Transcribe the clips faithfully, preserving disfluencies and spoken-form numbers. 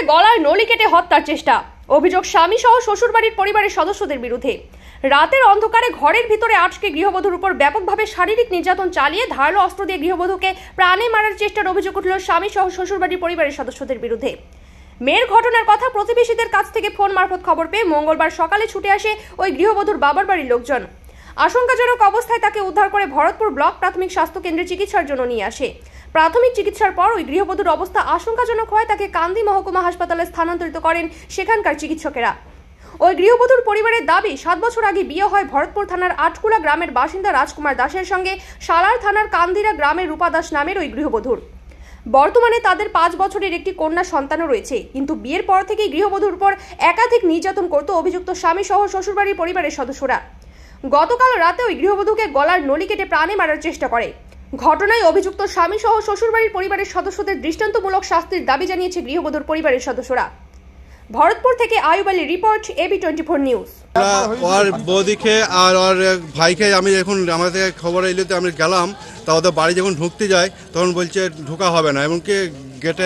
গলায় নলি কেটে হত্যার চেষ্টা। অভিযোগ স্বামী সহ শ্বশুরবাড়ির পরিবারের সদস্যদের বিরুদ্ধে। রাতের অন্ধকারে ঘরের ভিতরে আটকে গৃহবধূর উপর ব্যাপকভাবে শারীরিক নির্যাতন চালিয়ে ধারালো অস্ত্র দিয়ে গৃহবধূকে প্রাণে মারার চেষ্টার অভিযোগ উঠল স্বামী সহ শ্বশুরবাড়ির পরিবারের সদস্যদের বিরুদ্ধে। মেয়ের ঘটনার কথা প্রতিবেশীদের কাছ থেকে ফোন মারফত খবর পেয়ে মঙ্গলবার সকালে ছুটে আসে ওই গৃহবধূর বাবার বাড়ির লোকজন। আশঙ্কাজনক অবস্থায় তাকে উদ্ধার করে ভরতপুর ব্লক প্রাথমিক স্বাস্থ্য কেন্দ্রে চিকিৎসার জন্য নিয়ে আসে। প্রাথমিক চিকিৎসার পর ওই গৃহবধূর অবস্থা আশঙ্কাজনক হয় তাকে কান্দি মহকুমা হাসপাতালে স্থানান্তরিত করেন সেখানকার চিকিৎসকেরা। ওই গৃহবধূর পরিবারের দাবি, সাত বছর আগে বিয়ে হয় ভরতপুর থানার আটকুলা গ্রামের বাসিন্দা রাজকুমার দাসের সঙ্গে সালার থানার কান্দিরা গ্রামের রূপা দাস নামের ওই গৃহবধূর। বর্তমানে তাদের পাঁচ বছরের একটি কন্যা সন্তানও রয়েছে, কিন্তু বিয়ের পর থেকেই গৃহবধূর উপর একাধিক নির্যাতন করত অভিযুক্ত স্বামী সহ শ্বশুরবাড়ির পরিবারের সদস্যরা। গতকাল রাতে ওই গৃহবধূকে গলার নলি কেটে প্রাণে মারার চেষ্টা করে। ঘটনায় অভিযুক্ত স্বামী সহ শ্বশুরবাড়ির পরিবারের সদস্যদের দৃষ্টান্তমূলক শাস্তির দাবি জানিয়েছে গৃহবধূর পরিবারের সদস্যরা। ভরতপুর থেকে আয়ুব আলীর report, AB twenty four news. ওর বৌদিকে আর ওর ভাইকে আমি যখন আমাদের খবর এলো তো আমি গেলাম, তা ওদের বাড়ি যখন ঢুকতে যায় তখন বলছে ঢোকা হবে না, এমনকি গেটে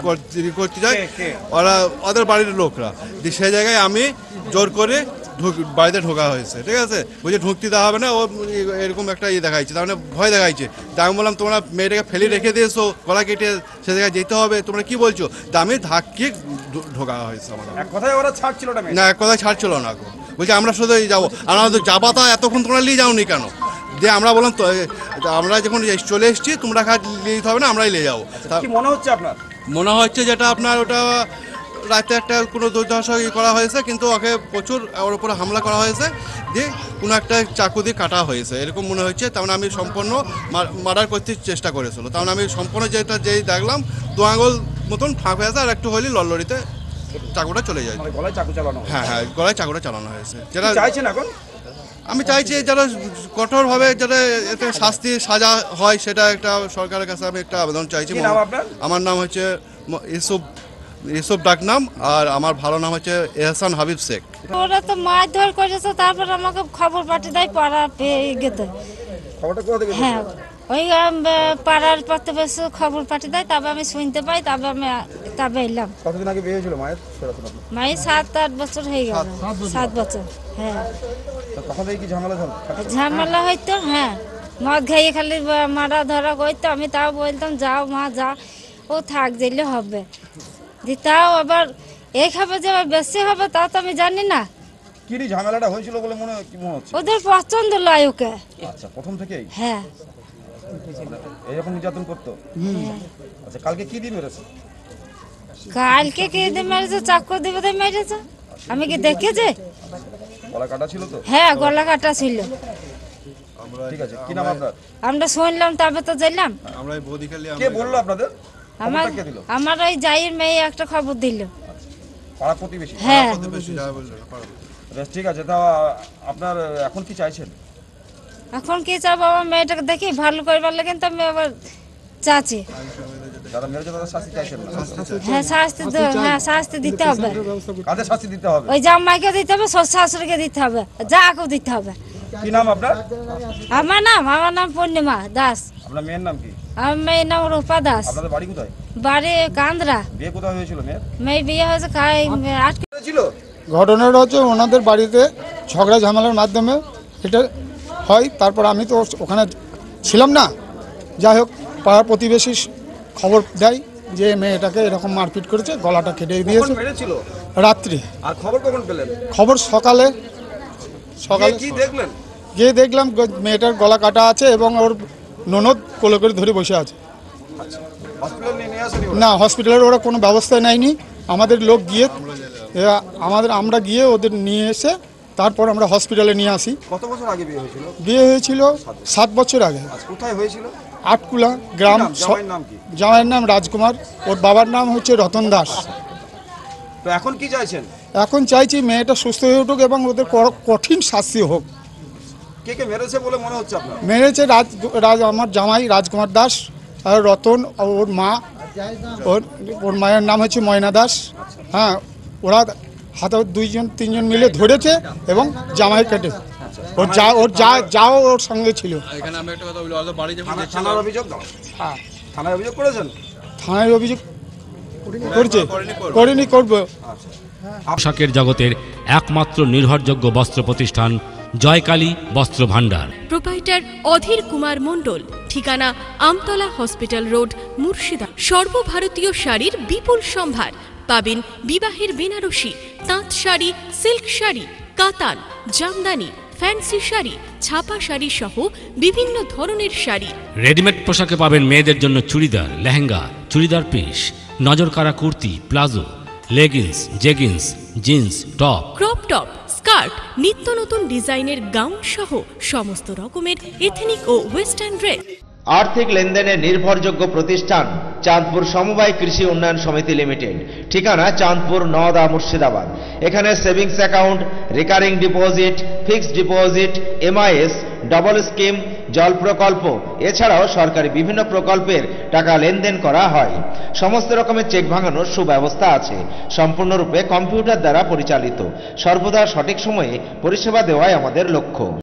করতে যায় ওরা ওদের বাড়ির লোকরা। সেই জায়গায় আমি জোর করে বাড়িতে ঢোকা হয়েছে, ঠিক আছে, বলছে ঢুকতে দেওয়া হবে না, ও এরকম একটা ইয়ে দেখাইছে, তার মানে ভয় দেখাইছে। তা আমি বললাম তোমরা মেয়েটাকে ফেলে রেখে দিয়েছো, গলা কেটে সে জায়গায় যেতে হবে, তোমরা কি বলছো? তা আমি ধাক্কিয়ে ঢোকা হয়েছে। আমার এক কথায় ওরা ছাড়ছিল না, না এক কথায় ছাড়ছিল না, বলছে আমরা শুধু যাবো, আমরা তো যাবা, তা এতক্ষণ তোমরা নিয়ে যাওনি কেন? যে আমরা বললাম তো আমরা যখন চলে এসেছি তোমরা খাট নিয়ে যেতে হবে না, আমরাই নিয়ে যাবো। কি মনে হচ্ছে আপনার? মনে হচ্ছে যেটা আপনার ওটা রাতে একটা কোনো দুর্দশা করা হয়েছে, কিন্তু ওকে প্রচুর ওর উপরে হামলা করা হয়েছে, যে কোনো একটা চাকু দিয়ে কাটা হয়েছে এরকম মনে হচ্ছে। তেমন আমি সম্পূর্ণ মার্ডার করতে চেষ্টা করেছিল, তেমন আমি সম্পূর্ণ যেটা যেই দেখলাম দু আঙুল মতন ফাঁক হয়েছে, আর একটু হলে লড়লড়িতে চাকুটা চলে যায়। গলায় চাকু চালানো? হ্যাঁ হ্যাঁ, গলায় চাকুটা চালানো হয়েছে। যেটা চাইছেন এখন? আমি চাইছি যারা কঠোরভাবে যারা এতে শাস্তি সাজা হয়, সেটা একটা সরকারের কাছে আমি একটা আবেদন চাইছি। আমার নাম হচ্ছে ইউসুফ ইউসুফ ডাক নাম, আর আমার ভালো নাম হচ্ছে এহসান হাবিব শেখ। ওরা তো মারধর করেছে, তারপর আমাকে খবর পাঠিয়ে দেয় পাড়া পেয়ে গেতে। হ্যাঁ, ওই পাড়ার প্রতিবেশী খবর পাঠিয়ে দেয়, তবে আমি শুনতে পাই, তবে আমি তবে এলাম। কতদিন আগে বিয়ে হয়েছিল মায়ের? মায়ের সাত আট বছর হয়ে গেল। সাত বছর। হ্যাঁ, তখন কি ঝামেলা ঝামেলা হইতো? হ্যাঁ, মদ খাইয়ে খালি মারা ধরা করতো। আমি তাও বলতাম যাও মা যা, ও থাক যেলে হবে। তাও আবার এই খাবে যে বেশি হবে তা তো আমি জানি না। কি ঝামেলাটা হয়েছিল বলে মনে কি মনে হচ্ছে? ওদের পছন্দ লয় ওকে। আচ্ছা, প্রথম থেকেই? হ্যাঁ, এরকম নির্যাতন করতো? আচ্ছা, কালকে কি দিয়ে মেরেছে? কালকে কি দিয়ে মেরেছে? চাকু দিয়ে দিয়ে মেরেছে। আমি কি দেখেছি? গলা কাটা ছিল তো? হ্যাঁ, গলা কাটা ছিল। ঠিক আছে, কি নাম আপনার? আমরা শুনলাম, তবে তো যাইলাম। আমরা বৌদি খালি কে বললো আপনাদের? আমার আমার ওই জায়ের মেয়ে একটা খবর দিল। পাড়া প্রতিবেশী? হ্যাঁ, বেশ, ঠিক আছে। তা আপনার এখন কি চাইছেন? এখন কি চাবো? আমার মেয়েটাকে দেখি ভালো করবার লাগে, কিন্তু আমি আবার চাচ্ছি যারা মেরেছে তাদের শাস্তি চাইছেন না? হ্যাঁ, শাস্তি তো, হ্যাঁ শাস্তি দিতে হবে। কাদের শাস্তি দিতে হবে? ওই জামাইকে দিতে হবে, শ্বশুর শাশুড়িকে দিতে হবে, যাকেও দিতে হবে। কি নাম আপনার? আমার নাম আমার নাম পূর্ণিমা দাস। আপনার মেয়ের নাম কি? আমার মেয়ের নাম রূপা দাস। আপনাদের বাড়ি কোথায়? বাড়ি কান্দ্রা। বিয়ে কোথায় হয়েছিল মেয়ের? মেয়ে বিয়ে হয়েছে খাই আটকে ছিল। ঘটনাটা হচ্ছে ওনাদের বাড়িতে ঝগড়া ঝামেলার মাধ্যমে এটা হয়। তারপর আমি তো ওখানে ছিলাম না, যাই হোক পাড়ার প্রতিবেশী খবর দেয় যে মেয়েটাকে এরকম মারপিট করেছে, গলাটা কেটে দিয়েছে রাত্রি। আর খবর কখন পেলেন? খবর সকালে সকালে কি দেখলেন? গিয়ে দেখলাম মেয়েটার গলা কাটা আছে এবং ওর ননদ কোলে করে ধরে বসে আছে। না, হসপিটালের ওরা কোনো ব্যবস্থা নেয়নি। আমাদের লোক গিয়ে আমাদের আমরা গিয়ে ওদের নিয়ে এসে তারপর আমরা হসপিটালে নিয়ে আসি। কত বছর আগে বিয়ে হয়েছিল? বিয়ে হয়েছিল সাত বছর আগে। কোথায় হয়েছিল? আটকুলা গ্রাম। জামাইয়ের নাম রাজকুমার, ওর বাবার নাম হচ্ছে রতন দাস। তো এখন কি চাইছেন? এখন চাইছি মেয়েটা সুস্থ হয়ে উঠুক এবং ওদের কঠিন শাস্তি হোক। কে কে মেরেছে বলে মনে হচ্ছে আপনার? মেরেছে রাজ রাজ আমার জামাই রাজকুমার দাস, আর রতন, ওর মা, ওর ওর মায়ের নাম হচ্ছে ময়না দাস। হ্যাঁ, ওরা হাতে দুইজন তিনজন মিলে ধরেছে এবং জামাই কেটে ওর যা ওর যা যাও ওর সঙ্গে ছিল। এখানে আমি একটা কথা বলি, ওদের বাড়ি যখন থানার অভিযোগ দাও। হ্যাঁ, থানায় অভিযোগ করেছেন? থানায় অভিযোগ করছে করেনি করবো। পোশাকের জগতের একমাত্র নির্ভরযোগ্য বস্ত্র প্রতিষ্ঠান জয়কালী বস্ত্র ভাণ্ডার। প্রোপাইটার অধীর কুমার মণ্ডল, ঠিকানা আমতলা হসপিটাল রোড, মুর্শিদা। সর্বভারতীয় শাড়ির বিপুল সম্ভার পাবেন। বিবাহের বেনারসি, তাঁত শাড়ি, সিল্ক শাড়ি, কাতান, জামদানি, ফ্যান্সি শাড়ি, ছাপা শাড়ি সহ বিভিন্ন ধরনের শাড়ি। রেডিমেড পোশাকে পাবেন মেয়েদের জন্য চুড়িদার, লেহেঙ্গা, চুড়িদার পিস, নজরকাড়া kurti, palazzo, leggings, jeggings, jeans, top, crop top, skirt, নিত্য নতুন ডিজাইনের গাউন সহ সমস্ত রকমের এথনিক ও ওয়েস্টার্ন ড্রেস। আর্থিক লেনদেনের নির্ভরযোগ্য প্রতিষ্ঠান চাঁদপুর সমবায় কৃষি উন্নয়ন সমিতি লিমিটেড, ঠিকানা চাঁদপুর নওদা, মুর্শিদাবাদ। এখানে savings account, recurring deposit, fixed deposit, MIS, double scheme, জল প্রকল্প এছাড়াও সরকারি বিভিন্ন প্রকল্পের টাকা লেনদেন করা হয়। সমস্ত রকমের চেক ভাঙানোর সুব্যবস্থা আছে। সম্পূর্ণরূপে কম্পিউটার দ্বারা পরিচালিত। সর্বদা সঠিক সময়ে পরিষেবা দেওয়াই আমাদের লক্ষ্য।